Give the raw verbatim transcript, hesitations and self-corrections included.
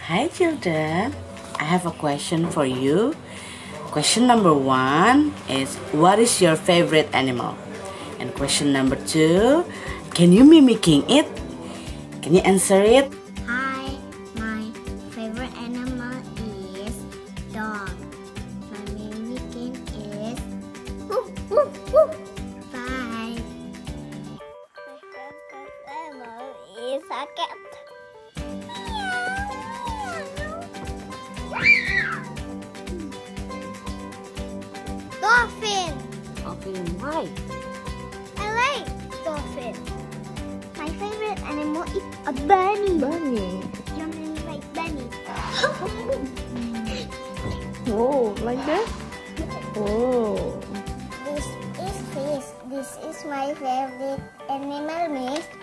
Hi children, I have a question for you. Question number one is, what is your favorite animal? And question number two, can you mimicking it? Can you answer it? Hi, my favorite animal is dog. My mimicking is woof woof woof. Bye. My favorite animal is a cat. Dolphin. Dolphin, why? I like dolphin. My favorite animal is a bunny. Bunny. You mean like bunny? Oh, like that? Oh. This is fish. This is my favorite animal, Miss.